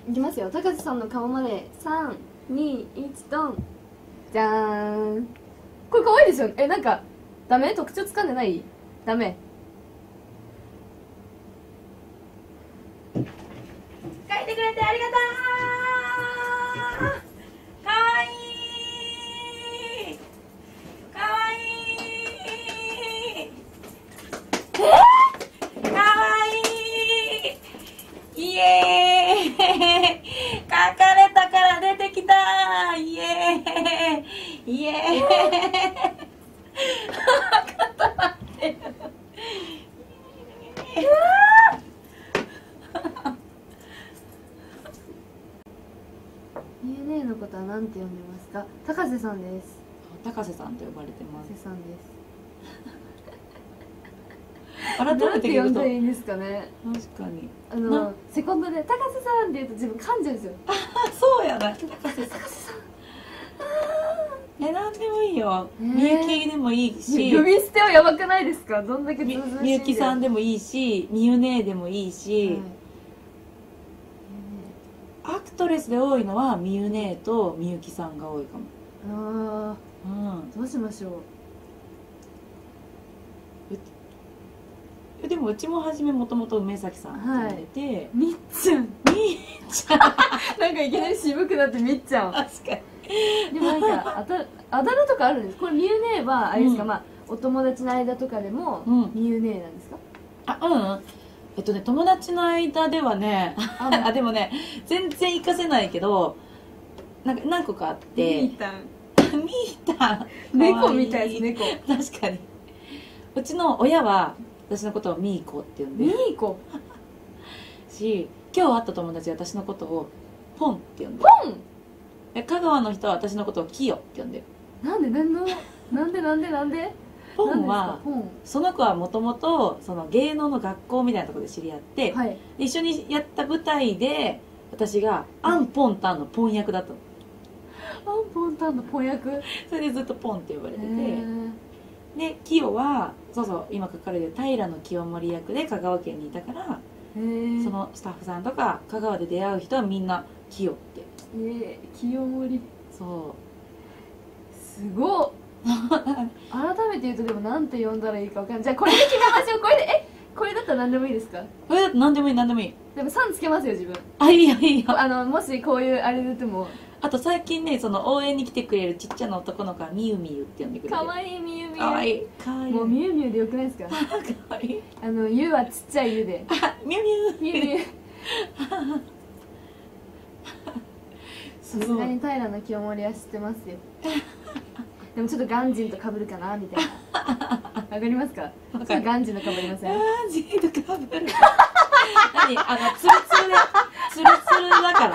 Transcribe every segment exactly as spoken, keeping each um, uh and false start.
いきますよ。高瀬さんの顔までさんにいちドン。じゃーん。これ可愛いですよね。え、なんかダメ？特徴つかんでない？ダメ。 書いてくれてありがとう。かわいいかわいいえー、かわいいイエーイ書かれたから出てきたイエーイイエーイちょっと待ってみゆねのことはなんて呼んでますか？高瀬さんです。 高瀬さんと呼ばれてます。 高瀬さんです。 改なんてめて聞くと呼んだらいいんですかね。 確かにあのセコンドで高瀬さんって言うと自分噛んじゃうんですよ。 あ、そうやな。 高瀬高瀬さん。 え、なんでもいいよ。 えーみゆきでもいいし、 呼び捨てはやばくないですか？どんだけみずうずうしいんだよ。 みゆきさんでもいいし、みゆねでもいいし、 はい、 アクトレスで多いのはみゆねとみゆきさんが多いかも。 あうん。 あ、どうしましょう。 えでもうちもはじめもともと梅崎さんって呼んでて、 みっちゃん。 みっちゃんなんかいきなり渋くなってみっちゃん。 確かに。 でもなんかあたあだ名とかあるんです。これみゆねはあれですか、 うんまあお友達の間とかでもうんみゆねなんですか？ あ、うんえっとね、友達の間ではね、 ああ、でもね、全然活かせないけど、なんか何個かあって、 みーたん。 みーたん猫みたいです。猫。 確かに。うちの親は私のことをみーこって呼んでみるーこ。 し、今日会った友達は私のことをポンって呼んでる。 ポン。 で香川の人は私のことをキヨって呼んでる。 なんでなんのなんでなんでなんで。 ポンなんはですかポン。 その子はもともとその芸能の学校みたいなところで知り合って、 はい。 一緒にやった舞台で私がアンポンタンのポン役だったの。 アンポンタンのポン役。 それでずっとポンって呼ばれてて、 へーでキヨはそうそう今書かれてる平清盛役で香川県にいたから、 へーそのスタッフさんとか香川で出会う人はみんなキヨって。 えー、清盛。 そすごっ。改めて言うとでもなんて呼んだらいいかわかんない。じゃあこれで決めましょう。これでえこれだったら何でもいいですか？ うこれだと何でもいい何でもいい。 でもさんつけますよ自分。 あ、いいよいいよ。 あのもしこういうあれでてもあと最近ね、その応援に来てくれるちっちゃな男の子はみゆみゆって呼んでくれてる。 かわいいみゆみゆ。 かわいいかわいい。 もうみゆみゆでよくないですか？ かわいい。 あのゆはちっちゃいゆで。 あ、みゆみゆみゆみゆ。 すごい。 さすがに平清盛は知ってますよ。でもちょっとガンジンと被るかなみたいな。わかりますか？ちょっとガンジンと被りません？ あージーとかぶる。何あのツルツルでツルツルだから。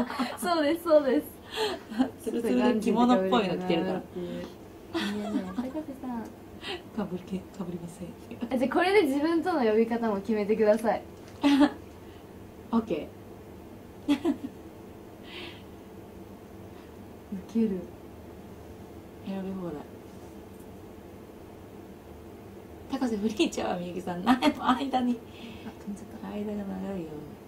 そうですそうです。 ツルツルで着物っぽいの着てるから。 いやね高瀬さん。 かぶりけかぶりません。 あじゃあこれで自分との呼び方も決めてください。 オッケウケる。 ー。選び放題。高瀬フリーちゃうわみゆきさん。なんやの間に。 あ飛んじゃった。 間が長いよ。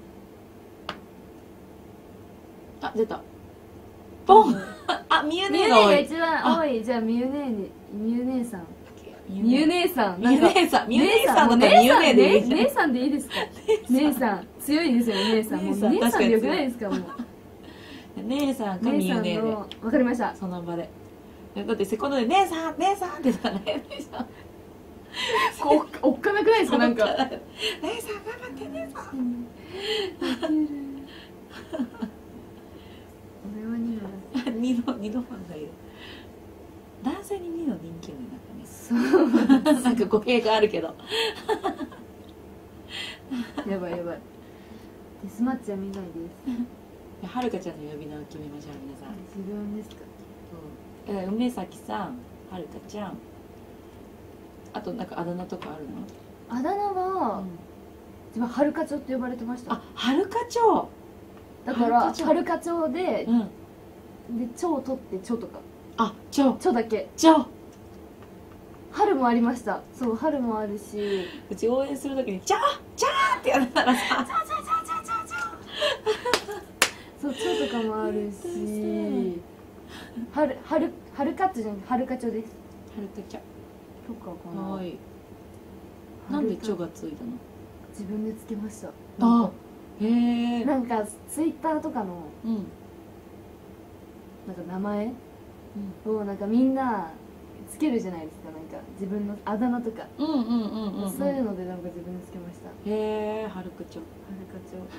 あ、出た。ポン。あ、みゆみゆねねが多い。 が一番多い。じゃあみゆねにみゆ姉さん。みみゆゆ姉さん。 みゆ姉さん。みゆ姉さんだったらみゆ姉さんねでいいじゃん。 姉さんでいいですか？姉さん強いですよね姉さん。もう姉さん姉さんでよくないですか？もう姉さんかみ姉さんゆねで。 のわかりました。 その場で。だってセコンドで姉さん姉さんって言ったらね姉さん。 こうおっかなくないですか？なんか。 姉さん頑張って姉さん。 俺はにの二度二度ファンがいる。男性に二の人気になったね。 そうなんか語弊があるけど。 やばいやばい。デスマッチは見ないです。 はるかちゃんの呼び名を決めましょう皆さん。 自分ですか？ そうだから梅崎さん、はるかちゃん。あとなんかあだ名とかあるの？ あだ名は自分はるかちょって呼ばれてました。 あ、はるか町。 だからはるかちょはるかちょでうん。 でちょを取ってちょとかあ、町。 ちょだけ。 町。 春もありました。そう春もあるし。 うち応援するときに「チャーチャー!」ってやったらさ「チャーチャーチャーチャーチャーチャー!」 そうチョとかもあるし、はるはるはるかっちょじゃなくてはるかちょです。 はるかちゃんとかかな。 はい。なんでチョがついたの？ 自分でつけました。 あ、へえ。 なんかツイッターとかのうんなんか名前をなんかみんなつけるじゃないですか。なんか自分のあだ名とか、 うんうんうんうんうん。 そういうのでなんか自分でつけました。はへえ、はるかちょ。 るかちょ。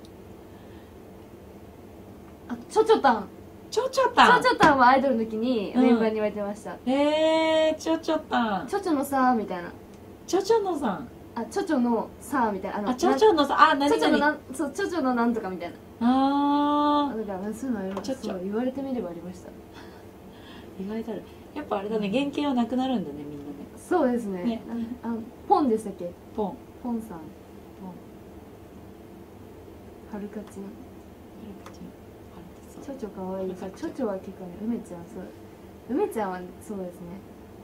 あ、チョチョタン。 ちょちょチたん。 ョチョタンはアイドルの時にメンバーに言われてました。 へえ、ちょちょたん。 チョチョのさーみたいな。 ちょちょのさん。 あ、チョチョのさーみたいな。あのあ、ちょちょのさん。あ、なになに。 チョチョのなんそうチョチョのなんとかみたいな。 あだからそういうのはチョチョそう言われてみればありました。 ー、意外とある。やっぱあれだね、原型はなくなるんだね、みんなね。 そうですね。 ねあのポンでしたっけ？ ポン。 ポンさん。はるかちん。 はるかちゃん。はるかチョチョかわいい。チはるかちゃんョチョは結構ね、梅ちゃんそう。梅ちゃんはそうですね。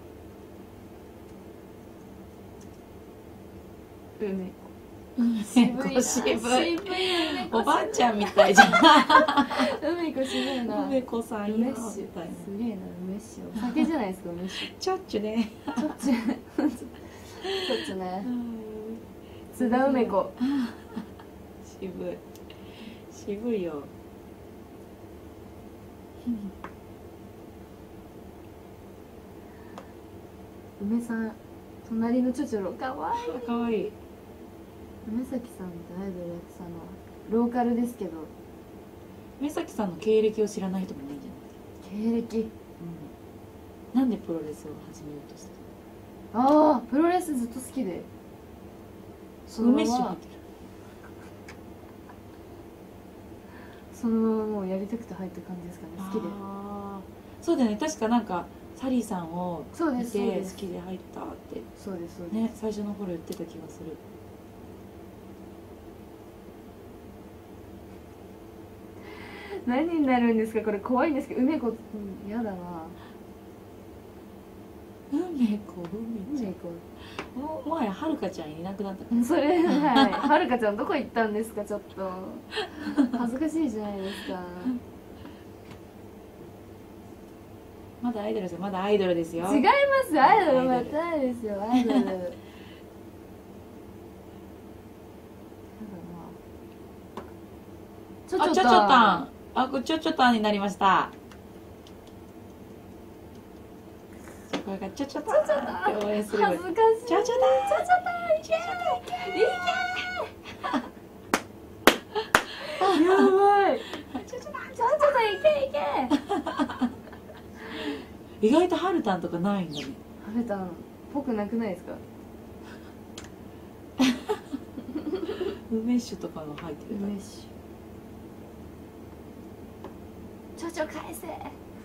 梅。渋いな。 渋い。 渋い梅子。 おばあちゃんみたいじゃん。 梅子渋いな。 梅子さんよみ梅酒。すたいな。 げえな、梅酒。お酒じゃないですか、梅酒。 ちょっちゅね。 ちょっちゅ。ちょっちゅね。津田梅子。 渋い。渋いよ。 梅さん、隣のチョチョロ、かわいい。 かわいい。 梅崎さんってアイドルやってたのはローカルですけど、 目崎さんの経歴を知らない人もいないんじゃない？ 経歴、 うん。なんでプロレスを始めようとしたの？ ああプロレスずっと好きで、そのまま梅酒入ってる。 そのままもうやりたくて入った感じですかね。好きで。 あー、そうだよね。確かなんかサリーさんをそうで見てすそうです好きで入ったってそうですそうです、 ね、最初の頃言ってた気がする。 何になるんですかこれ。怖いんですけど、梅子、うん、やだな。 梅子、梅ちゃん。 梅子、 もうもはやはるかちゃんいなくなったから。 それはいはるかちゃんどこ行ったんですか。ちょっと恥ずかしいじゃないですか。 まだアイドルですよ。まだアイドルですよ。 違いますよ、アイドルまたですよ、アイドル。やだな。ちょあ、ちょちょたん。あ、これちょちょたんになりました。これがちょちょたんって応援する。 恥ずかしい。 ちょちょたん。 ちょちょたん、いけーいけー。やばい。ちょちょたん、ちょちょたん、いけいけ。 意外とハルタンとかないんだね。 ハルタンっぽくなくないですか。 梅酒とかの入ってる。 梅酒。ちょちょ返せ。 ち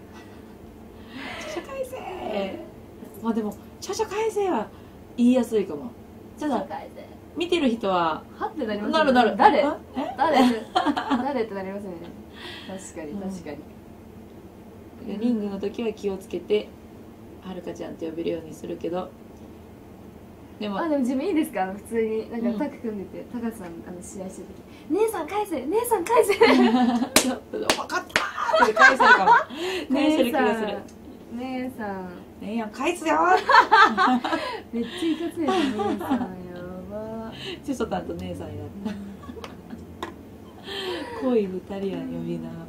ょちょ返せ。まあでもちょちょ返せは言いやすいかも。ただ返せ。 見てる人ははってなりますなるなる。 誰？ え？ 誰？誰ってなりますよね。確かに確かに。 リングの時は気をつけてはるかちゃんって呼べるようにするけど、でもあ、でも自分いいですか。普通になんうんかタッグ組んでて、高橋さんあの試合してる時、姉さん返せ、姉さん返せ。 ちょっと分かったーって返せるかも。返せる気がする。 姉さん、 ねえやん返すよめっちゃいかついです。姉さんやば。 チョチョタンと姉さんになった恋二人や呼び名。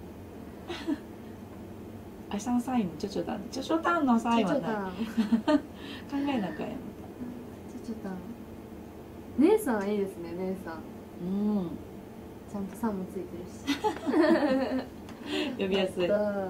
明日のサインもチョチョタン。チョチョタンのサインはない。 ちょちょたん、 考えなあかんやん。 ちょちょたん。姉さんいいですね、姉さん。 うん。 ちゃんとさんもついてるし。 呼びやすい。 やった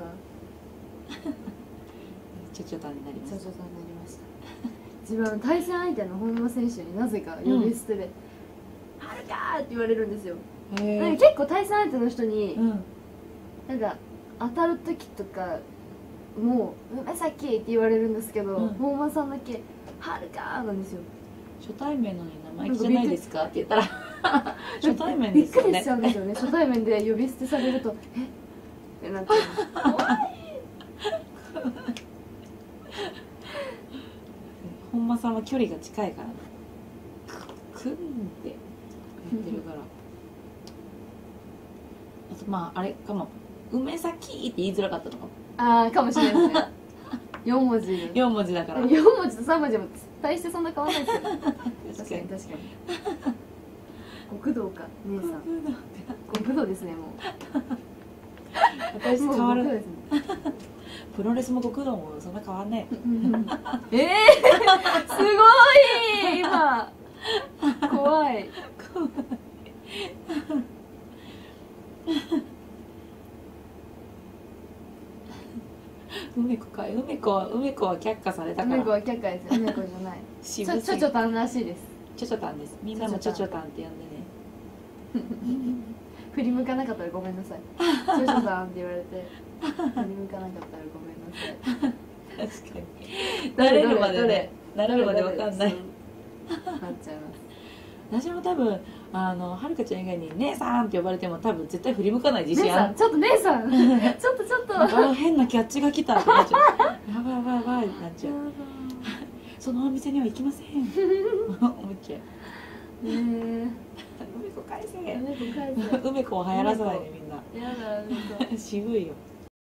チョチョタンになります。 ちょちょたんになりました。自分は対戦相手の本間選手になぜか呼び捨てで「はるか!」って言われるんですよ。 へえ。 なんか結構対戦相手の人にうん。 なんか当たる時とかもう「梅崎!」って言われるんですけど、 うん本間さんだけ「はるか!」なんですよ。 初対面のに生意気じゃないですかって言ったら初対面ですよねびっくりしちゃうんですよね。初対面で呼び捨てされると「えっ?」ってなって怖い。 本間さんは距離が近いからね。くくんって言ってるから。 とまああれかも、梅崎って言いづらかったのかも。 ああかもしれないですね。よんもじよんもじだから。 よんもじとさんもじも大してそんな変わらないですよね。確かに確かに。極道か姉さん。極道ですねもう。 私変わる。 もう極道ですね。 プロレスも極道もそんな変わんない。 ええー、すごい今怖い。 梅子か、梅子は梅子は却下されたから。 梅子は却下ですよ。梅子じゃない。ちょちょちょたんらしいです。 ちょちょたんです。みんなもちょちょたんって呼んでね。 振り向かなかったらごめんなさい。ちょちょたんって言われて振り向かなかったらごめんなさい。 確かに。慣れるまでね、慣れるまでわかんない。なっちゃいます。 私も多分あのはるかちゃん以外に姉さんって呼ばれても多分絶対振り向かない自信ある。 ちょっと姉さんちょっとちょっとあ変なキャッチが来たってなっちゃう。やばいやばいやばいってなっちゃう。そのお店には行きません。思っちゃう。 ねえ梅子返せ。 梅子返せ。 梅子を流行らさないでみんな。 やだ梅子。 渋いよ。